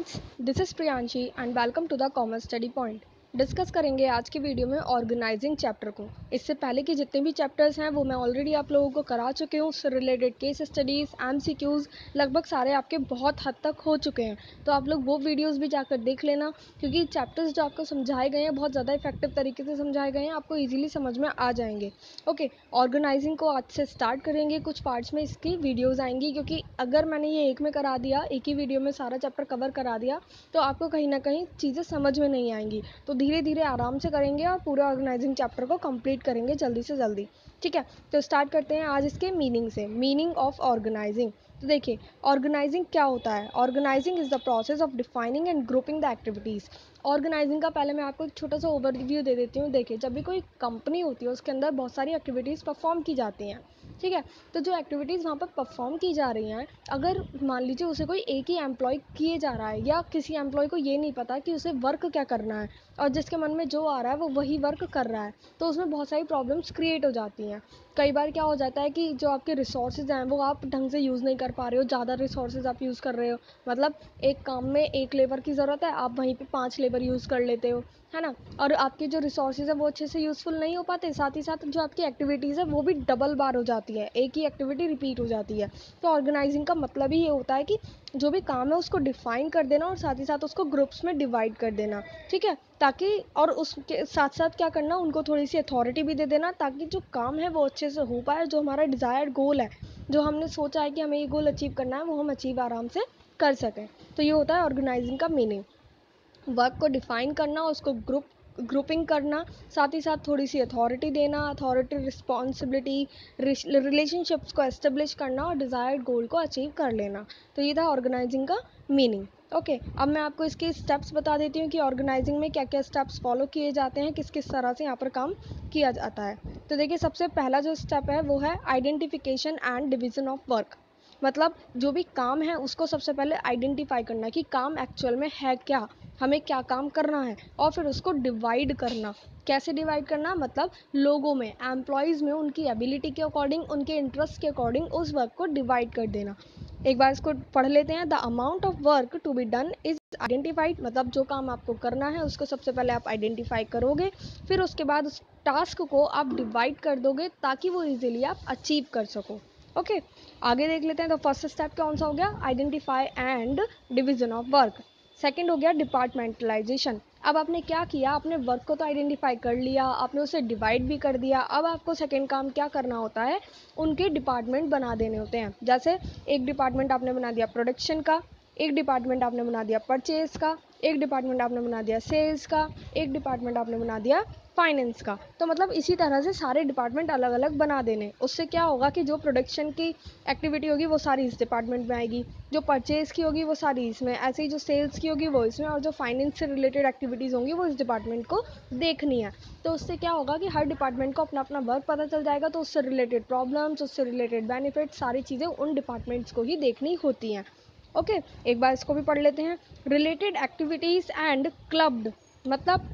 Friends, this is Priyanshi and welcome to the commerce study point. Discuss करेंगे आज की video में ऑर्गेनाइजिंग चैप्टर को। इससे पहले के जितने भी चैप्टर्स हैं वो मैं ऑलरेडी आप लोगों को करा चुकी हूँ। उससे रिलेटेड केस स्टडीज़, एमसीक्यूज़ लगभग सारे आपके बहुत हद तक हो चुके हैं, तो आप लोग वो वीडियोज़ भी जाकर देख लेना, क्योंकि चैप्टर्स जो आपको समझाए गए हैं बहुत ज़्यादा इफेक्टिव तरीके से समझाए गए हैं, आपको ईजिली समझ में आ जाएंगे। ओके, ऑर्गेनाइजिंग को आज से स्टार्ट करेंगे। कुछ पार्ट्स में इसकी वीडियोज़ आएंगी, क्योंकि अगर मैंने ये एक में करा दिया, एक ही वीडियो में सारा चैप्टर कवर करा दिया, तो आपको कहीं ना कहीं चीज़ें समझ में नहीं आएंगी। तो धीरे धीरे आराम से करेंगे और पूरे ऑर्गेनाइजिंग चैप्टर को कंप्लीट करेंगे जल्दी से जल्दी। ठीक है, तो स्टार्ट करते हैं आज इसके मीनिंग से। Meaning of organising. तो देखिए, ऑर्गेनाइजिंग क्या होता है। Organising is the process of defining and grouping the activities. Organising का पहले मैं आपको एक छोटा सा ओवरव्यू दे देती हूँ। देखिए, जब भी कोई कंपनी होती है उसके अंदर बहुत सारी एक्टिविटीज़ परफॉर्म की जाती हैं। ठीक है, तो जो एक्टिविटीज़ वहाँ पर परफॉर्म की जा रही हैं, अगर मान लीजिए उसे कोई एक ही एम्प्लॉय किए जा रहा है, या किसी एम्प्लॉय को ये नहीं पता कि उसे वर्क क्या करना है, और जिसके मन में जो आ रहा है वो वही वर्क कर रहा है, तो उसमें बहुत सारी प्रॉब्लम्स क्रिएट हो जाती हैं। कई बार क्या हो जाता है कि जो आपके रिसोर्सेज हैं वो आप ढंग से यूज़ नहीं कर पा रहे हो, ज़्यादा रिसोर्सेज आप यूज़ कर रहे हो। मतलब एक काम में एक लेबर की ज़रूरत है, आप वहीं पे 5 लेबर यूज़ कर लेते हो, है ना। और आपके जो रिसोर्सेज है वो अच्छे से यूज़फुल नहीं हो पाते, साथ ही साथ जो आपकी एक्टिविटीज़ है वो भी डबल बार हो जाती है, एक ही एक्टिविटी रिपीट हो जाती है। तो ऑर्गेनाइजिंग का मतलब ही ये होता है कि जो भी काम है उसको डिफाइन कर देना और साथ ही साथ उसको ग्रुप्स में डिवाइड कर देना। ठीक है, ताकि और उसके साथ साथ क्या करना, उनको थोड़ी सी अथॉरिटी भी दे देना, ताकि जो काम है वो अच्छे से हो पाए। जो हमारा डिज़ायर्ड गोल है, जो हमने सोचा है कि हमें ये गोल अचीव करना है, वो हम अचीव आराम से कर सकें। तो ये होता है ऑर्गेनाइजिंग का मीनिंग। वर्क को डिफाइन करना, उसको ग्रुपिंग करना, साथ ही साथ थोड़ी सी अथॉरिटी देना, अथॉरिटी, रिस्पॉन्सिबिलिटी, रिलेशनशिप्स को एस्टेब्लिश करना और डिज़ायर्ड गोल को अचीव कर लेना। तो ये था ऑर्गेनाइजिंग का मीनिंग। ओके, अब मैं आपको इसके स्टेप्स बता देती हूँ कि ऑर्गेनाइजिंग में क्या क्या स्टेप्स फॉलो किए जाते हैं, किस किस तरह से यहाँ पर काम किया जाता है। तो देखिए, सबसे पहला जो स्टेप है वो है identification and division of work. मतलब जो भी काम है उसको सबसे पहले आइडेंटिफाई करना कि काम एक्चुअल में है क्या, हमें क्या काम करना है, और फिर उसको डिवाइड करना। कैसे डिवाइड करना, मतलब लोगों में, एम्प्लॉयज़ में, उनकी एबिलिटी के अकॉर्डिंग, उनके इंटरेस्ट के अकॉर्डिंग उस वर्क को डिवाइड कर देना। एक बार इसको पढ़ लेते हैं। The amount of work to be done is identified. मतलब जो काम आपको करना है उसको सबसे पहले आप आइडेंटिफाई करोगे, फिर उसके बाद उस टास्क को आप डिवाइड कर दोगे ताकि वो इजीली आप अचीव कर सको। ओके, आगे देख लेते हैं। तो फर्स्ट स्टेप कौन सा हो गया, identify and division of work. Second हो गया डिपार्टमेंटलाइजेशन। अब आपने क्या किया, आपने वर्क को तो आइडेंटिफाई कर लिया, आपने उसे डिवाइड भी कर दिया। अब आपको सेकंड काम क्या करना होता है, उनके डिपार्टमेंट बना देने होते हैं। जैसे एक डिपार्टमेंट आपने बना दिया प्रोडक्शन का, एक डिपार्टमेंट आपने बना दिया परचेज का, एक डिपार्टमेंट आपने बना दिया सेल्स का, एक डिपार्टमेंट आपने बना दिया फाइनेंस का। तो मतलब इसी तरह से सारे डिपार्टमेंट अलग अलग बना देने। उससे क्या होगा कि जो प्रोडक्शन की एक्टिविटी होगी वो सारी इस डिपार्टमेंट में आएगी, जो परचेज की होगी वो सारी इसमें, ऐसे ही जो सेल्स की होगी वो इसमें, और जो फाइनेंस से रिलेटेड एक्टिविटीज़ होंगी वो इस डिपार्टमेंट को देखनी है। तो उससे क्या होगा कि हर डिपार्टमेंट को अपना अपना वर्क पता चल जाएगा, तो उससे रिलेटेड प्रॉब्लम्स, उससे रिलेटेड बेनिफिट, सारी चीज़ें उन डिपार्टमेंट्स को ही देखनी होती हैं। ओके, एक बार इसको भी पढ़ लेते हैं। Related activities and clubbed. मतलब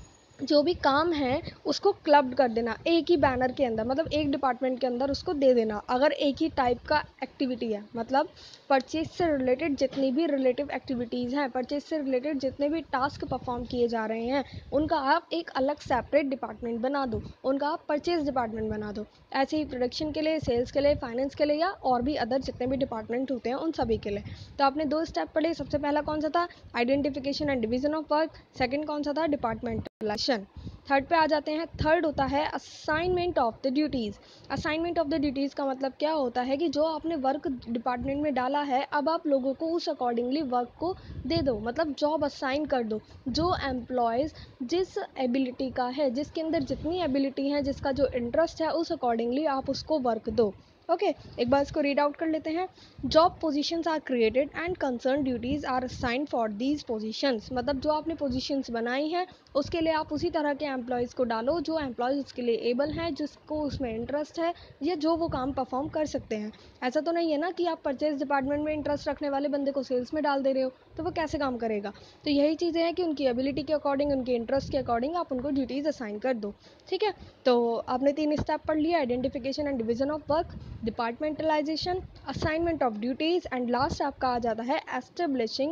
जो भी काम है उसको क्लब कर देना एक ही बैनर के अंदर, मतलब एक डिपार्टमेंट के अंदर उसको दे देना। अगर एक ही टाइप का एक्टिविटी है, मतलब परचेज से रिलेटेड जितनी भी रिलेटिव एक्टिविटीज़ हैं, परचेज से रिलेटेड जितने भी टास्क परफॉर्म किए जा रहे हैं, उनका आप एक अलग सेपरेट डिपार्टमेंट बना दो, उनका आप परचेज डिपार्टमेंट बना दो। ऐसे ही प्रोडक्शन के लिए, सेल्स के लिए, फाइनेंस के लिए, या और भी अदर जितने भी डिपार्टमेंट होते हैं उन सभी के लिए। तो आपने दो स्टेप पढ़े। सबसे पहला कौन सा था, identification and division of work. Second कौन सा था, डिपार्टमेंटलाइजेशन। थर्ड पे आ जाते हैं। थर्ड होता है assignment of the duties. Assignment of the duties का मतलब क्या होता है कि जो आपने वर्क डिपार्टमेंट में डाला है, अब आप लोगों को उस अकॉर्डिंगली वर्क को दे दो, मतलब जॉब असाइन कर दो। जो एम्प्लॉयज़ जिस एबिलिटी का है, जिसके अंदर जितनी एबिलिटी है, जिसका जो इंटरेस्ट है, उस अकॉर्डिंगली आप उसको वर्क दो। ओके, एक बार इसको रीड आउट कर लेते हैं। Job positions are created and concern duties are assigned for these positions. मतलब जो आपने पोजीशंस बनाई हैं उसके लिए आप उसी तरह के एम्प्लॉयज़ को डालो जो एम्प्लॉयज़ उसके लिए एबल हैं, जिसको उसमें इंटरेस्ट है, या जो वो काम परफॉर्म कर सकते हैं। ऐसा तो नहीं है ना कि आप परचेज डिपार्टमेंट में इंटरेस्ट रखने वाले बंदे को सेल्स में डाल दे रहे हो, तो वो कैसे काम करेगा। तो यही चीज़ें हैं कि उनकी एबिलिटी के अकॉर्डिंग, उनके इंटरेस्ट के अकॉर्डिंग आप उनको ड्यूटीज़ असाइन कर दो। ठीक है, तो आपने 3 स्टेप पढ़ लिया, identification and division of work, departmentalisation, assignment of duties, and last आपका आ जाता है एस्टेब्लिशिंग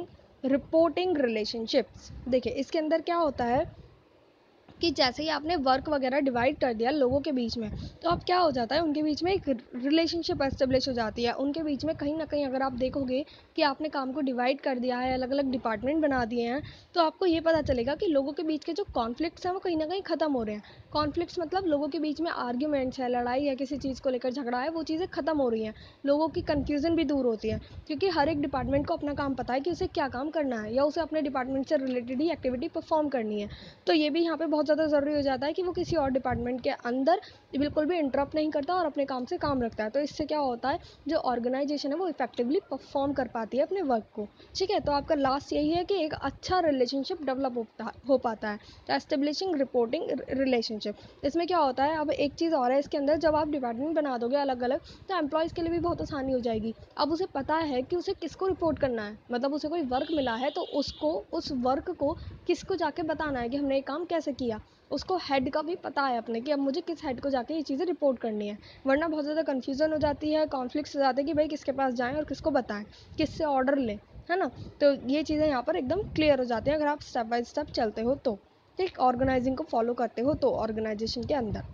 रिपोर्टिंग रिलेशनशिप्स। देखिए इसके अंदर क्या होता है कि जैसे ही आपने वर्क वगैरह डिवाइड कर दिया लोगों के बीच में, तो अब क्या हो जाता है उनके बीच में एक रिलेशनशिप एस्टेब्लिश हो जाती है। उनके बीच में कहीं ना कहीं अगर आप देखोगे कि आपने काम को डिवाइड कर दिया है, अलग अलग डिपार्टमेंट बना दिए हैं, तो आपको ये पता चलेगा कि लोगों के बीच के जो कॉन्फ्लिक्ट्स हैं वो कहीं ना कहीं ख़त्म हो रहे हैं। कॉन्फ्लिक्ट्स मतलब लोगों के बीच में आर्ग्यूमेंट्स है, लड़ाई है, किसी चीज़ को लेकर झगड़ा है, वो चीज़ें ख़त्म हो रही हैं। लोगों की कन्फ्यूज़न भी दूर होती है, क्योंकि हर एक डिपार्टमेंट को अपना काम पता है कि उसे क्या काम करना है, या उसे अपने डिपार्टमेंट से रिलेटेड ही एक्टिविटी परफॉर्म करनी है। तो ये भी यहाँ पे बहुत ज़्यादा ज़रूरी हो जाता है कि वो किसी और डिपार्टमेंट के अंदर बिल्कुल भी इंटरप्ट नहीं करता और अपने काम से काम रखता है। तो इससे क्या होता है, जो ऑर्गेनाइजेशन है वो इफेक्टिवली परफॉर्म कर पाती है अपने वर्क को। ठीक है, तो आपका लास्ट यही है कि एक अच्छा रिलेशनशिप डेवलप हो पाता है। तो एस्टेब्लिशिंग रिपोर्टिंग रिलेशनशिप, इसमें क्या होता है, अब एक चीज़ और है इसके अंदर, जब आप डिपार्टमेंट बना दोगे अलग अलग, तो एम्प्लॉयज़ के लिए भी बहुत आसानी हो जाएगी। अब उसे पता है कि उसे किसको रिपोर्ट करना है, मतलब उसे कोई वर्क मिला है तो उसको उस वर्क को किसको जाके बताना है कि हमने ये काम कैसे किया। उसको हेड का भी पता है अपने कि अब मुझे किस हेड को जाके ये चीज़ें रिपोर्ट करनी है। वरना बहुत ज़्यादा कन्फ्यूज़न हो जाती है, कॉन्फ्लिक्ट्स हो जाते हैं कि भाई किसके पास जाएं और किसको बताएं, किससे ऑर्डर लें, है ना। तो ये चीज़ें यहाँ पर एकदम क्लियर हो जाती हैं अगर आप स्टेप बाय स्टेप चलते हो तो, ठीक, ऑर्गेनाइजिंग को फॉलो करते हो तो ऑर्गेनाइजेशन के अंदर।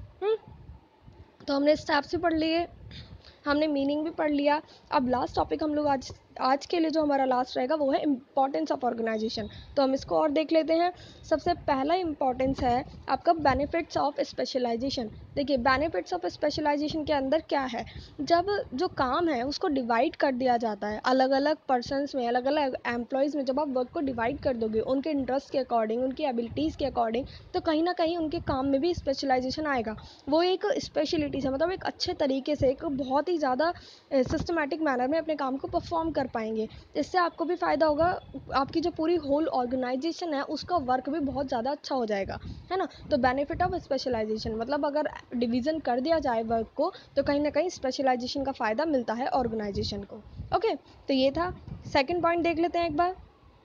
तो हमने स्टेप्स भी पढ़ लिए, हमने मीनिंग भी पढ़ लिया। अब लास्ट टॉपिक हम लोग आज के लिए जो हमारा लास्ट रहेगा वो है इम्पॉर्टेंस ऑफ ऑर्गेनाइजेशन। तो हम इसको और देख लेते हैं। सबसे पहला इम्पॉर्टेंस है आपका बेनिफिट्स ऑफ स्पेशलाइजेशन। देखिए बेनिफिट्स ऑफ स्पेशलाइजेशन के अंदर क्या है, जब जो काम है उसको डिवाइड कर दिया जाता है अलग अलग पर्सनस में, अलग अलग एम्प्लॉयज़ में, जब आप वर्क को डिवाइड कर दोगे उनके इंटरेस्ट के अकॉर्डिंग, उनकी एबिलिटीज़ के अकॉर्डिंग, तो कहीं ना कहीं उनके काम में भी स्पेशलाइजेशन आएगा। वो एक स्पेशलिटी से, मतलब एक अच्छे तरीके से, एक बहुत ही ज़्यादा सिस्टमैटिक मैनर में अपने काम को परफॉर्म कर पाएंगे। इससे आपको भी फ़ायदा होगा, आपकी जो पूरी होल ऑर्गेनाइजेशन है उसका वर्क भी बहुत ज़्यादा अच्छा हो जाएगा, है ना। तो बेनिफिट ऑफ स्पेशलाइजेशन मतलब अगर डिवीज़न कर दिया जाए वर्क को, तो कहीं ना कहीं स्पेशलाइजेशन का फ़ायदा मिलता है ऑर्गेनाइजेशन को। ओके, तो ये था। सेकेंड पॉइंट देख लेते हैं एक बार।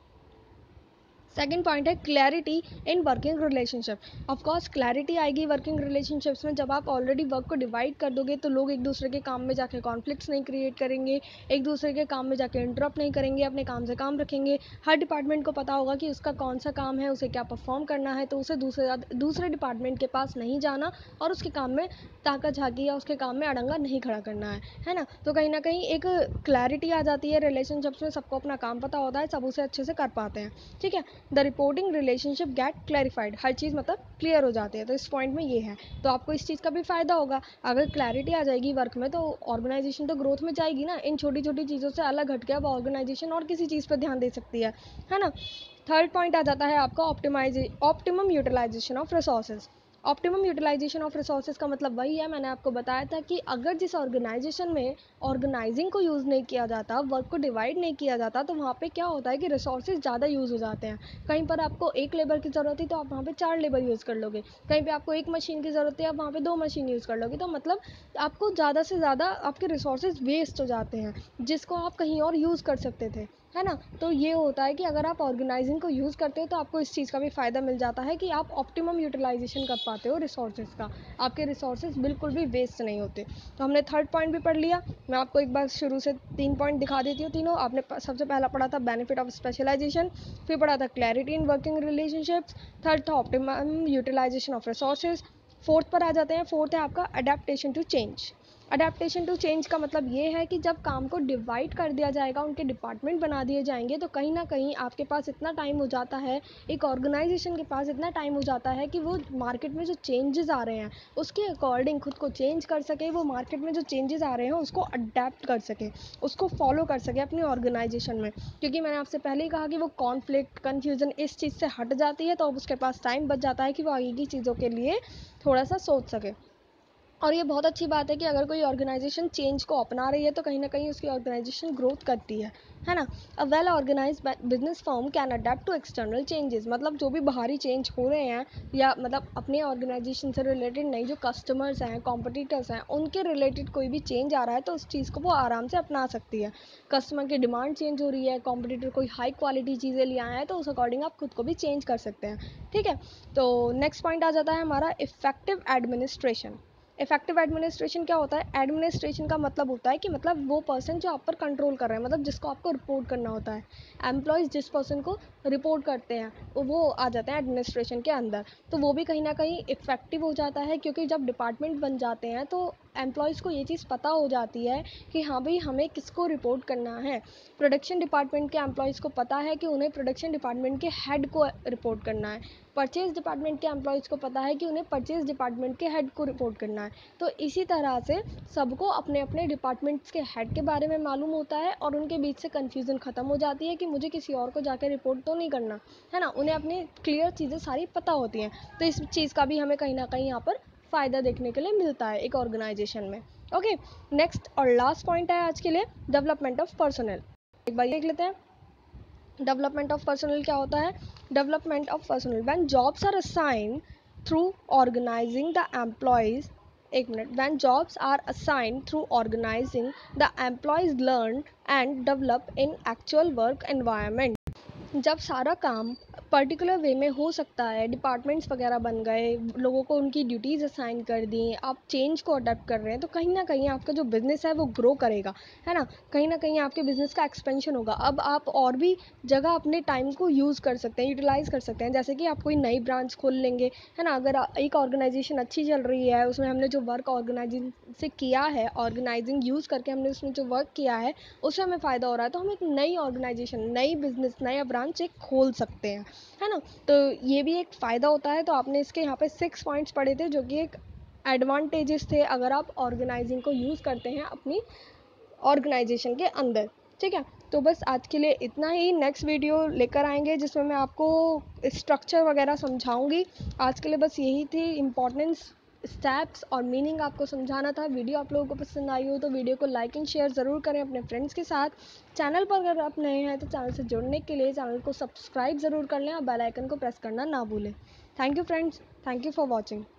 सेकेंड पॉइंट है clarity in working relationship. Of course clarity आएगी वर्किंग रिलेशनशिप्स में, जब आप ऑलरेडी वर्क को डिवाइड कर दोगे तो लोग एक दूसरे के काम में जाके कॉन्फ्लिक्ट्स नहीं क्रिएट करेंगे, एक दूसरे के काम में जाके इंटरप्ट नहीं करेंगे, अपने काम से काम रखेंगे। हर डिपार्टमेंट को पता होगा कि उसका कौन सा काम है, उसे क्या परफॉर्म करना है, तो उसे दूसरे डिपार्टमेंट के पास नहीं जाना और उसके काम में ताका झाकी या उसके काम में अड़ंगा नहीं खड़ा करना है ना। तो कहीं ना कहीं एक क्लैरिटी आ जाती है रिलेशनशिप्स में, सबको अपना काम पता होता है, सब उसे अच्छे से कर पाते हैं। ठीक है, the reporting relationship get clarified, हर चीज़ मतलब क्लियर हो जाती है। तो इस पॉइंट में ये है, तो आपको इस चीज़ का भी फ़ायदा होगा। अगर क्लैरिटी आ जाएगी वर्क में तो ऑर्गेनाइजेशन तो ग्रोथ में जाएगी ना। इन छोटी छोटी चीज़ों से अलग हट के अब ऑर्गेनाइजेशन और किसी चीज़ पर ध्यान दे सकती है ना। थर्ड पॉइंट आ जाता है आपका optimum utilisation of resources. Optimum utilisation of resources का मतलब वही है, मैंने आपको बताया था कि अगर जिस ऑर्गेनाइजेशन में ऑर्गेनाइजिंग को यूज़ नहीं किया जाता, वर्क को डिवाइड नहीं किया जाता, तो वहाँ पे क्या होता है कि रिसोर्सेज ज़्यादा यूज़ हो जाते हैं। कहीं पर आपको एक लेबर की ज़रूरत थी तो आप वहाँ पे 4 लेबर यूज़ कर लोगे, कहीं पे आपको एक मशीन की ज़रूरत है आप वहाँ पे 2 मशीन यूज़ कर लोगे। तो मतलब आपको ज़्यादा से ज़्यादा आपके रिसोर्सेज वेस्ट हो जाते हैं, जिसको आप कहीं और यूज़ कर सकते थे, है ना। तो ये होता है कि अगर आप ऑर्गेनाइजिंग को यूज़ करते हो तो आपको इस चीज़ का भी फ़ायदा मिल जाता है कि आप ऑप्टिमम यूटिलाइजेशन कर पाते हो रिसोर्सेज का, आपके रिसोर्सेज बिल्कुल भी वेस्ट नहीं होते। तो हमने थर्ड पॉइंट भी पढ़ लिया। मैं आपको एक बार शुरू से 3 पॉइंट दिखा देती हूँ। तीनों आपने सबसे पहला पढ़ा था बेनिफिट ऑफ स्पेशलाइजेशन, फिर पढ़ा था clarity in working relationships, third था optimum utilisation of resources, fourth पर आ जाते हैं। फोर्थ है आपका adaptation to change. Adaptation to change का मतलब ये है कि जब काम को डिवाइड कर दिया जाएगा, उनके डिपार्टमेंट बना दिए जाएंगे, तो कहीं ना कहीं आपके पास इतना टाइम हो जाता है, एक ऑर्गेनाइजेशन के पास इतना टाइम हो जाता है कि वो मार्केट में जो चेंजेस आ रहे हैं उसके अकॉर्डिंग खुद को चेंज कर सके, वो मार्केट में जो चेंजेस आ रहे हैं उसको अडेप्ट कर सके, उसको फॉलो कर सके अपनी ऑर्गेनाइजेशन में। क्योंकि मैंने आपसे पहले ही कहा कि वो कॉन्फ्लिक्ट, कन्फ्यूजन इस चीज़ से हट जाती है, तो अब उसके पास टाइम बच जाता है कि वो आगे की चीज़ों के लिए थोड़ा सा सोच सके। और ये बहुत अच्छी बात है कि अगर कोई ऑर्गेनाइजेशन चेंज को अपना रही है तो कहीं ना कहीं उसकी ऑर्गेनाइजेशन ग्रोथ करती है ना। A well organise business firm can adapt to external changes, मतलब जो भी बाहरी चेंज हो रहे हैं या मतलब अपने ऑर्गेनाइजेशन से रिलेटेड नहीं, जो कस्टमर्स हैं, कॉम्पिटिटर्स हैं, उनके रिलेटेड कोई भी चेंज आ रहा है तो उस चीज़ को वो आराम से अपना सकती है। कस्टमर की डिमांड चेंज हो रही है, कॉम्पिटिटर कोई हाई क्वालिटी चीज़ें ले आए हैं, तो उस अकॉर्डिंग आप खुद को भी चेंज कर सकते हैं। ठीक है, तो नेक्स्ट पॉइंट आ जाता है हमारा इफेक्टिव एडमिनिस्ट्रेशन। इफेक्टिव एडमिनिस्ट्रेशन क्या होता है? एडमिनिस्ट्रेशन का मतलब होता है कि मतलब वो पर्सन जो आप पर कंट्रोल कर रहे हैं, मतलब जिसको आपको रिपोर्ट करना होता है। एम्प्लॉयज़ जिस पर्सन को रिपोर्ट करते हैं वो आ जाते हैं एडमिनिस्ट्रेशन के अंदर। तो वो भी कहीं ना कहीं इफेक्टिव हो जाता है, क्योंकि जब डिपार्टमेंट बन जाते हैं तो एम्प्लॉयज़ को ये चीज़ पता हो जाती है कि हाँ भाई हमें किसको रिपोर्ट करना है। प्रोडक्शन डिपार्टमेंट के एम्प्लॉयज़ को पता है कि उन्हें प्रोडक्शन डिपार्टमेंट के हेड को रिपोर्ट करना है। परचेज़ डिपार्टमेंट के एम्प्लॉयज़ को पता है कि उन्हें परचेज़ डिपार्टमेंट के हेड को रिपोर्ट करना है। तो इसी तरह से सबको अपने अपने डिपार्टमेंट्स के हेड के बारे में मालूम होता है और उनके बीच से कन्फ्यूज़न ख़त्म हो जाती है कि मुझे किसी और को जाकर रिपोर्ट तो नहीं करना है ना। उन्हें अपनी क्लियर चीज़ें सारी पता होती हैं। तो इस चीज़ का भी हमें कहीं ना कहीं यहाँ पर फ़ायदा देखने के लिए मिलता है एक ऑर्गेनाइजेशन में। ओके, नेक्स्ट और लास्ट पॉइंट है आज के लिए, डेवलपमेंट ऑफ पर्सनल। एक बार देख लेते हैं डेवलपमेंट ऑफ पर्सनल क्या होता है। Development of personal, when jobs are assigned through organising the employees, एक minute, when jobs are assigned through organising the employees learn and develop in actual work environment. जब सारा काम पर्टिकुलर वे में हो सकता है, डिपार्टमेंट्स वगैरह बन गए, लोगों को उनकी ड्यूटीज़ असाइन कर दी, आप चेंज को अडेप्ट कर रहे हैं, तो कहीं ना कहीं आपका जो बिज़नेस है वो ग्रो करेगा, है ना। कहीं ना कहीं आपके बिज़नेस का एक्सपेंशन होगा। अब आप और भी जगह अपने टाइम को यूज़ कर सकते हैं, यूटिलाइज़ कर सकते हैं। जैसे कि आप कोई नई ब्रांच खोल लेंगे, है ना। अगर एक ऑर्गेनाइजेशन अच्छी चल रही है, उसमें हमने जो वर्क ऑर्गेनाइजिंग से किया है, ऑर्गेनाइजिंग यूज़ करके हमने उसमें जो वर्क किया है उससे हमें फ़ायदा हो रहा है, तो हम एक नई ऑर्गेनाइजेशन, नई बिज़नेस, नया ब्रांच एक खोल सकते हैं, है ना। तो ये भी एक फ़ायदा होता है। तो आपने इसके यहाँ पे 6 पॉइंट्स पढ़े थे जो कि एक एडवांटेजेस थे अगर आप ऑर्गेनाइजिंग को यूज़ करते हैं अपनी ऑर्गेनाइजेशन के अंदर। ठीक है, तो बस आज के लिए इतना ही। नेक्स्ट वीडियो लेकर आएंगे जिसमें मैं आपको स्ट्रक्चर वगैरह समझाऊंगी। आज के लिए बस यही थी, इम्पोर्टेंस, स्टेप्स और मीनिंग आपको समझाना था। वीडियो आप लोगों को पसंद आई हो तो वीडियो को लाइक एंड शेयर ज़रूर करें अपने फ्रेंड्स के साथ। चैनल पर अगर आप नए हैं तो चैनल से जुड़ने के लिए चैनल को सब्सक्राइब ज़रूर कर लें और बेल आइकन को प्रेस करना ना भूलें। Thank you friends, thank you for watching.